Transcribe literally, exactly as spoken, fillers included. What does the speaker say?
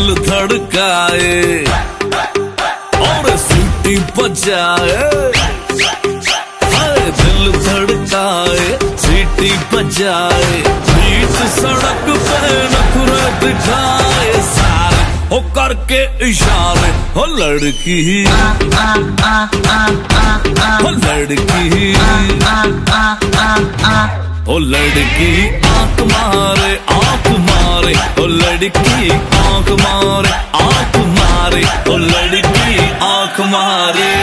दिल धड़काए और सीटी बजाए, दिल धड़काए सीटी बजाए, बीच सड़क पे नखरे दिखाए सारे हो करके इशारे। हो लड़की हो लड़की हो लड़की आंख मारे आंख मारे, हो लड़की आंख मारे आंख मारे, हो लड़की आंख मारे।